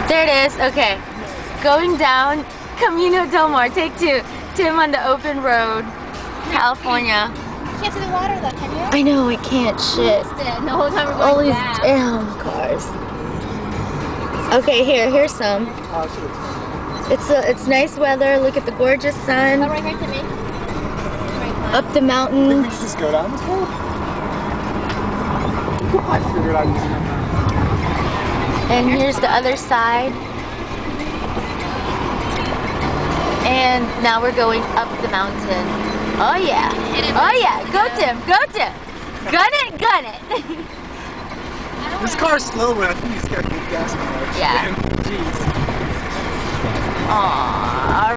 There it is. Okay. Going down Camino del Mar. Take 2. Tim on the open road. California. You can't see the water though, can you? I know, I can't. Shit. The whole time we're going All these back. damn cars. Okay, here's some. It's nice weather. Look at the gorgeous sun. Right here to me. Right, Up the We mountains. just go down this road. I figured out using that. And here's the other side. And now we're going up the mountain. Oh yeah. Oh yeah. Go Tim. Go Tim. Gun it. Gun it. This car's slow, but I think he's got good gas mileage. Yeah. Jeez. Aww.